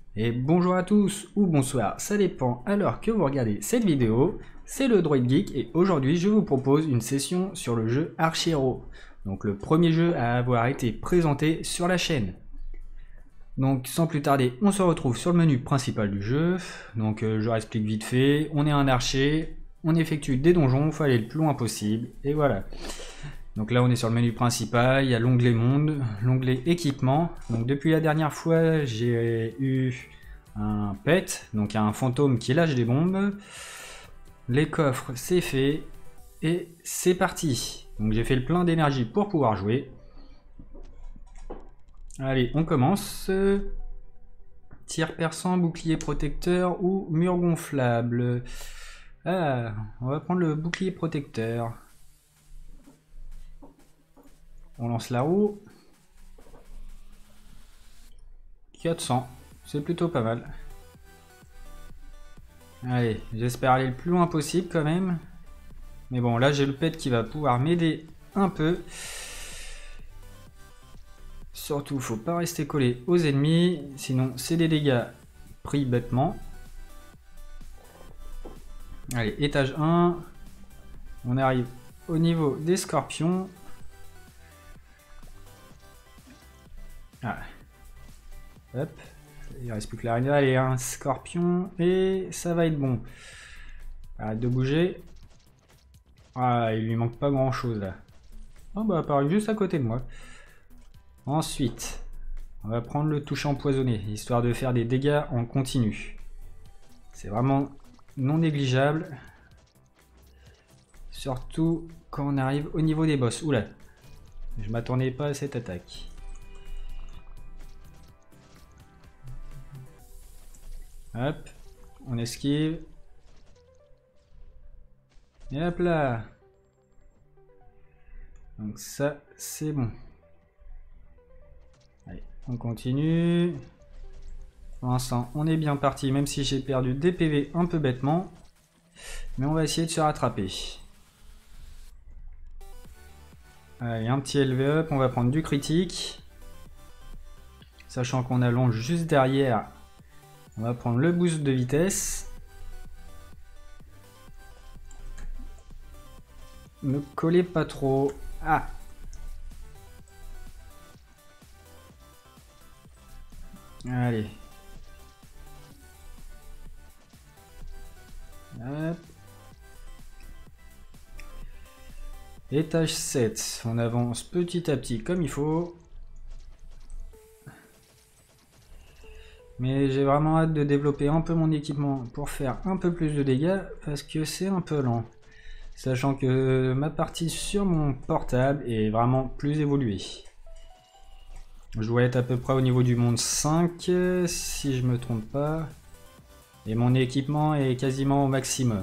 Et bonjour à tous, ou bonsoir, ça dépend à l'heure que vous regardez cette vidéo. C'est le Droid Geek et aujourd'hui je vous propose une session sur le jeu Arch Hero. Donc le premier jeu à avoir été présenté sur la chaîne. Donc sans plus tarder, on se retrouve sur le menu principal du jeu. Donc je explique vite fait, on est un archer, on effectue des donjons, il faut aller le plus loin possible, et voilà. Donc là on est sur le menu principal, il y a l'onglet monde, l'onglet équipement. Donc depuis la dernière fois j'ai eu un pet, donc un fantôme qui lâche des bombes. Les coffres c'est fait et c'est parti. Donc j'ai fait le plein d'énergie pour pouvoir jouer. Allez on commence. Tir perçant, bouclier protecteur ou mur gonflable. Ah, on va prendre le bouclier protecteur. On lance la roue. 400, c'est plutôt pas mal. Allez, j'espère aller le plus loin possible quand même. Mais bon, là j'ai le pet qui va pouvoir m'aider un peu. Surtout, faut pas rester collé aux ennemis, sinon c'est des dégâts pris bêtement. Allez, étage 1. On arrive au niveau des scorpions. Ah. Hop. Il reste plus que l'araignée. Allez, un scorpion. Et ça va être bon. Arrête de bouger. Ah, il lui manque pas grand chose là. Oh bah, apparu juste à côté de moi. Ensuite, on va prendre le toucher empoisonné, histoire de faire des dégâts en continu. C'est vraiment non négligeable. Surtout quand on arrive au niveau des boss. Oula, je m'attendais pas à cette attaque. Hop, on esquive. Et hop là. Donc ça, c'est bon. Allez, on continue. Pour l'instant, on est bien parti, même si j'ai perdu des PV un peu bêtement. Mais on va essayer de se rattraper. Allez, un petit LV up, on va prendre du critique. Sachant qu'on allonge juste derrière, on va prendre le boost de vitesse. Ne collez pas trop. Ah! Allez. Hop. Étage 7. On avance petit à petit comme il faut. Mais j'ai vraiment hâte de développer un peu mon équipement pour faire un peu plus de dégâts parce que c'est un peu lent. Sachant que ma partie sur mon portable est vraiment plus évoluée. Je dois être à peu près au niveau du monde 5 si je me trompe pas. Et mon équipement est quasiment au maximum.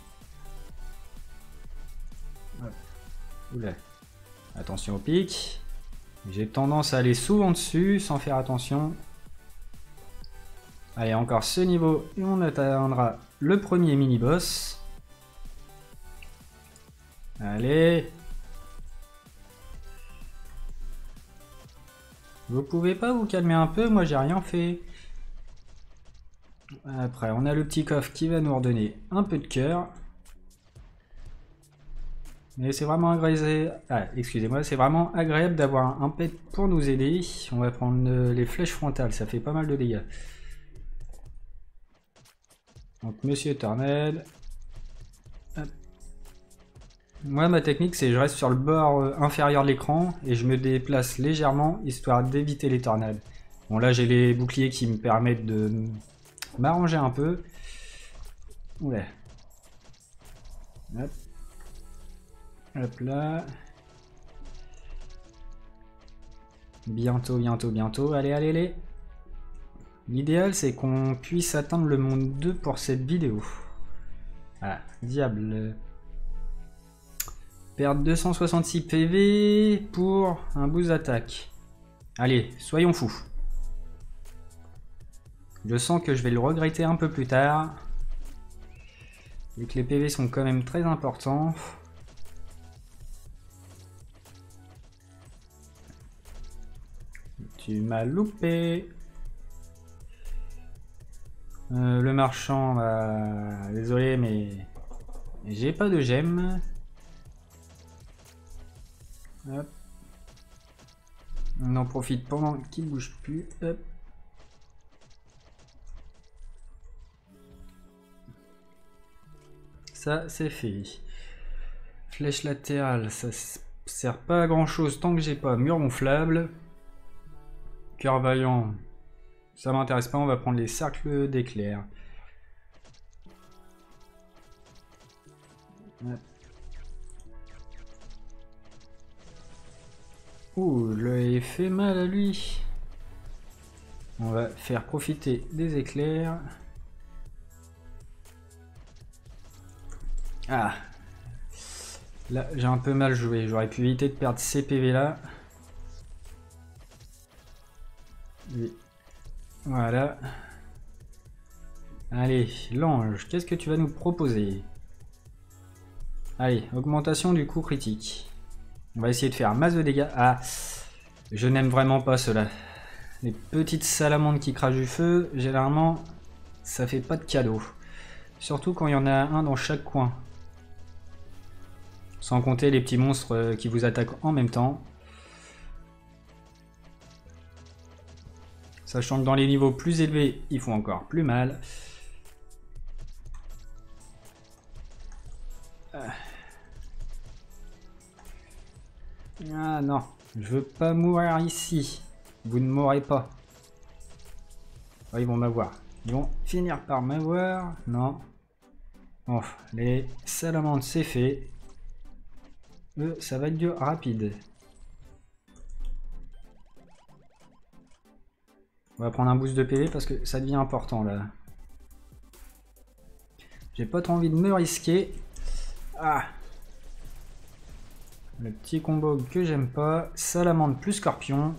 Hop. Oula. Attention au pic. J'ai tendance à aller souvent dessus sans faire attention. Allez, encore ce niveau et on atteindra le premier mini-boss. Allez. Vous pouvez pas vous calmer un peu? Moi j'ai rien fait. Après, on a le petit coffre qui va nous redonner un peu de cœur. Mais c'est vraiment agréable. Ah, excusez-moi, c'est vraiment agréable d'avoir un pet pour nous aider. On va prendre les flèches frontales, ça fait pas mal de dégâts. Donc, Monsieur Tornade. Hop. Moi, ma technique, c'est je reste sur le bord inférieur de l'écran et je me déplace légèrement histoire d'éviter les tornades. Bon, là, j'ai les boucliers qui me permettent de m'arranger un peu. Oula. Hop. Hop là. Bientôt, bientôt, bientôt. Allez, allez, allez. L'idéal, c'est qu'on puisse atteindre le monde 2 pour cette vidéo. Ah, diable. Perdre 266 PV pour un boost d'attaque. Allez, soyons fous. Je sens que je vais le regretter un peu plus tard. Vu que les PV sont quand même très importants. Tu m'as loupé. Le marchand, bah, désolé, mais j'ai pas de gemmes. Hop. On en profite pendant qu'il bouge plus. Hop. Ça, c'est fait. Flèche latérale, ça sert pas à grand chose tant que j'ai pas mur gonflable. Cœur vaillant, ça m'intéresse pas, on va prendre les cercles d'éclairs. Ouh, je lui ai fait mal à lui. On va faire profiter des éclairs. Ah, là j'ai un peu mal joué, j'aurais pu éviter de perdre ces PV là. Oui. Voilà. Allez, l'ange, qu'est-ce que tu vas nous proposer? Allez, augmentation du coût critique. On va essayer de faire masse de dégâts. Ah, je n'aime vraiment pas cela. Les petites salamandres qui crachent du feu, généralement, ça fait pas de cadeau. Surtout quand il y en a un dans chaque coin. Sans compter les petits monstres qui vous attaquent en même temps. Sachant que dans les niveaux plus élevés, ils font encore plus mal. Ah non, je veux pas mourir ici. Vous ne mourrez pas. Oh, ils vont m'avoir. Ils vont finir par m'avoir. Non. Bon, les salamandres, c'est fait. Eux, ça va être dur, rapide. On va prendre un boost de PV parce que ça devient important là. J'ai pas trop envie de me risquer. Ah. Le petit combo que j'aime pas. Salamandre plus scorpion.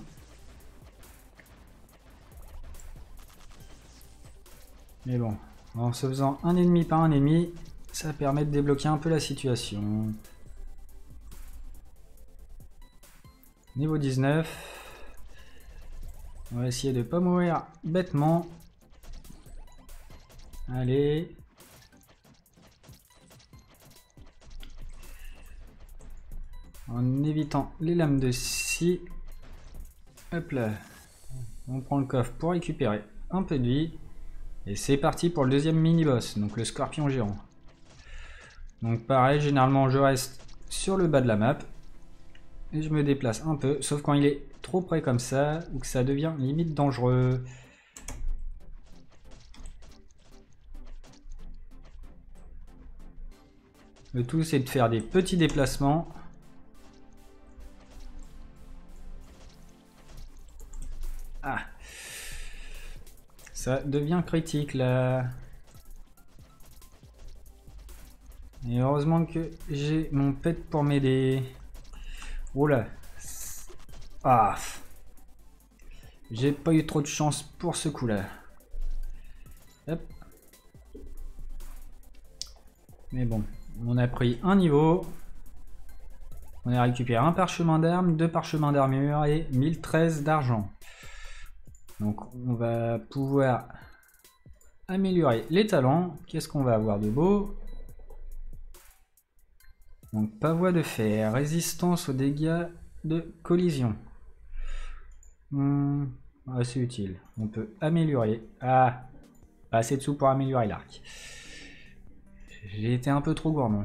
Mais bon, en se faisant un ennemi par un ennemi, ça permet de débloquer un peu la situation. Niveau 19. On va essayer de pas mourir bêtement. Allez. En évitant les lames de scie. Hop là. On prend le coffre pour récupérer un peu de vie. Et c'est parti pour le deuxième mini-boss, donc le scorpion géant. Donc pareil, généralement je reste sur le bas de la map. Et je me déplace un peu, sauf quand il est trop près comme ça, ou que ça devient limite dangereux. Le tout c'est de faire des petits déplacements. Ah, ça devient critique là. Et heureusement que j'ai mon pet pour m'aider. Oh là. Ah. J'ai pas eu trop de chance pour ce coup là. Hop. Mais bon, on a pris un niveau. On a récupéré un parchemin d'armes, 2 parchemins d'armure et 1013 d'argent. Donc on va pouvoir améliorer les talents. Qu'est-ce qu'on va avoir de beau? Donc pavois de fer, résistance aux dégâts de collision. C'est utile. On peut améliorer. Ah, pas assez de sous pour améliorer l'arc. J'ai été un peu trop gourmand.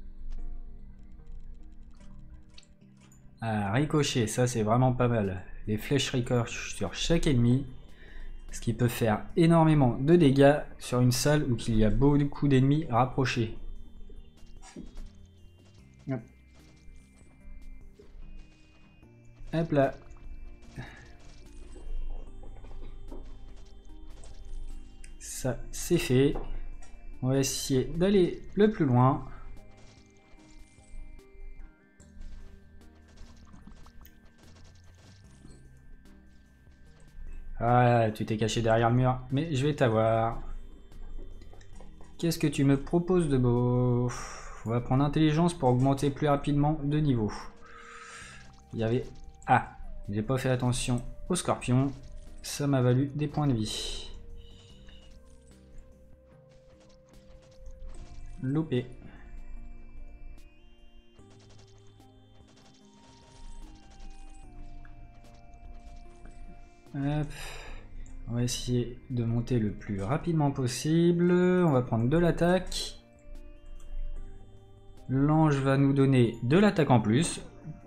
Ah, ricochet, ça c'est vraiment pas mal. Les flèches ricochent sur chaque ennemi, ce qui peut faire énormément de dégâts sur une salle où il y a beaucoup d'ennemis rapprochés. Hop là. Ça c'est fait. On va essayer d'aller le plus loin. Ah, tu t'es caché derrière le mur, mais je vais t'avoir. Qu'est-ce que tu me proposes de beau? On va prendre intelligence pour augmenter plus rapidement de niveau. Il y avait... Ah, j'ai pas fait attention au scorpion. Ça m'a valu des points de vie. Loupé. Hop. On va essayer de monter le plus rapidement possible. On va prendre de l'attaque. L'ange va nous donner de l'attaque en plus.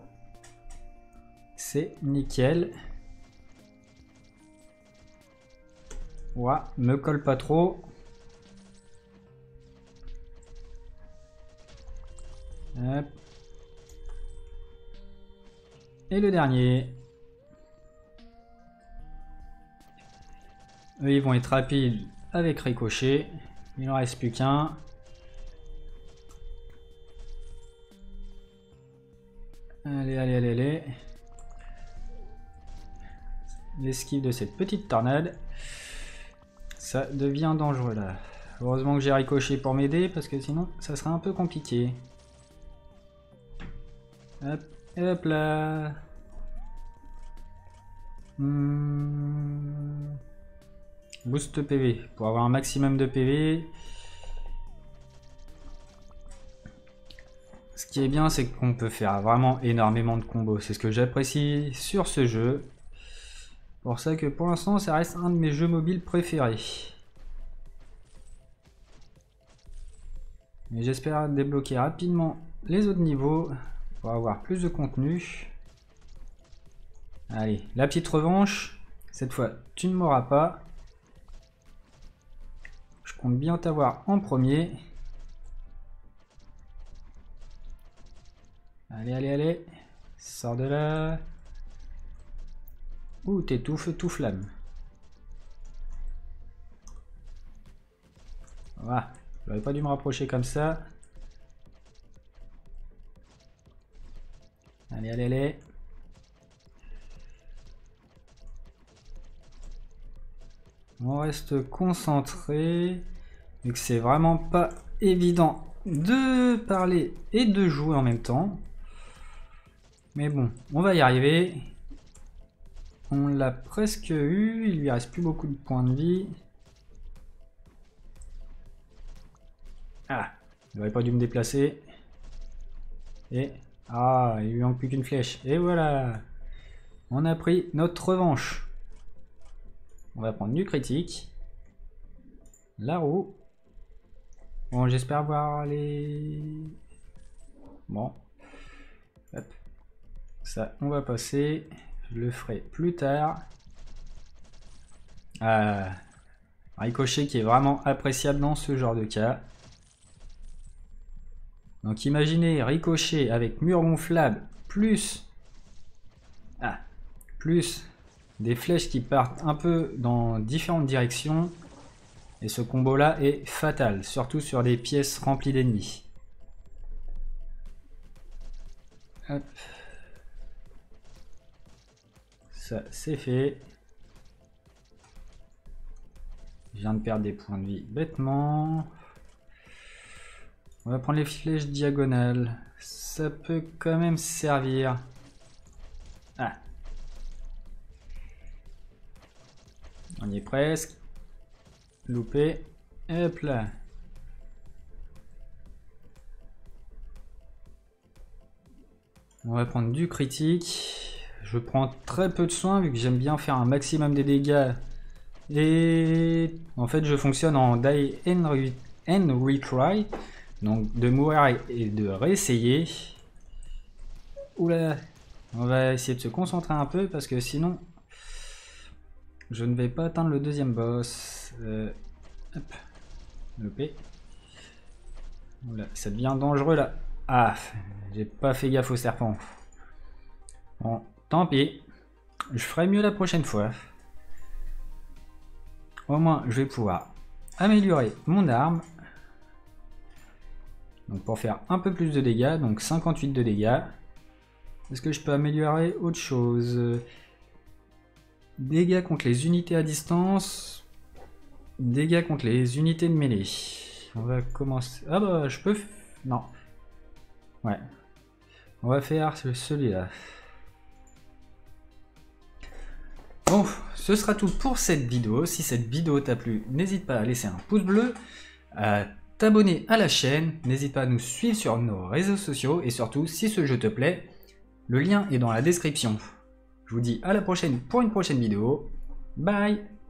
C'est nickel. Ouah, me colle pas trop. Hop. Et le dernier. Eux, ils vont être rapides avec ricochet. Il n'en reste plus qu'un. Allez, allez, allez, allez. L'esquive de cette petite tornade. Ça devient dangereux là. Heureusement que j'ai ricochet pour m'aider parce que sinon ça serait un peu compliqué. Hop, et hop là. Boost PV pour avoir un maximum de PV. Ce qui est bien, c'est qu'on peut faire vraiment énormément de combos. C'est ce que j'apprécie sur ce jeu. Pour ça que pour l'instant, ça reste un de mes jeux mobiles préférés. Mais j'espère débloquer rapidement les autres niveaux pour avoir plus de contenu. Allez, la petite revanche. Cette fois, tu ne m'auras pas. Je compte bien t'avoir en premier. Allez, allez, allez. Sors de là. Ouh, t'es tout feu, tout flamme. Voilà. J'aurais pas dû me rapprocher comme ça. Allez, allez, allez. On reste concentré. Vu que c'est vraiment pas évident de parler et de jouer en même temps. Mais bon, on va y arriver. On l'a presque eu. Il lui reste plus beaucoup de points de vie. Ah, j'aurais pas dû me déplacer. Et ah, il lui manque plus qu'une flèche. Et voilà, on a pris notre revanche. On va prendre du critique. La roue. Bon, j'espère voir les... Bon. Hop. Ça, on va passer. Je le ferai plus tard. Ricochet qui est vraiment appréciable dans ce genre de cas. Donc imaginez ricochet avec mur gonflable plus... plus des flèches qui partent un peu dans différentes directions. Et ce combo là est fatal, surtout sur des pièces remplies d'ennemis. Hop. Ça c'est fait. Je viens de perdre des points de vie bêtement. On va prendre les flèches diagonales. Ça peut quand même servir. Ah. On y est presque. Loupé. Hop là. On va prendre du critique. Je prends très peu de soins vu que j'aime bien faire un maximum des dégâts. Et en fait je fonctionne en die and retry. Donc de mourir et de réessayer. Oula. On va essayer de se concentrer un peu parce que sinon je ne vais pas atteindre le deuxième boss. Hop. Loupé. Oula, ça devient dangereux là. Ah, j'ai pas fait gaffe au serpent. Bon, tant pis. Je ferai mieux la prochaine fois. Au moins, je vais pouvoir améliorer mon arme. Donc pour faire un peu plus de dégâts, donc 58 de dégâts. Est-ce que je peux améliorer autre chose? Dégâts contre les unités à distance. Dégâts contre les unités de mêlée. On va commencer... Ah bah je peux... Non. Ouais. On va faire celui-là. Bon, ce sera tout pour cette vidéo. Si cette vidéo t'a plu, n'hésite pas à laisser un pouce bleu, à t'abonner à la chaîne, n'hésite pas à nous suivre sur nos réseaux sociaux et surtout si ce jeu te plaît, le lien est dans la description. Je vous dis à la prochaine pour une prochaine vidéo. Bye!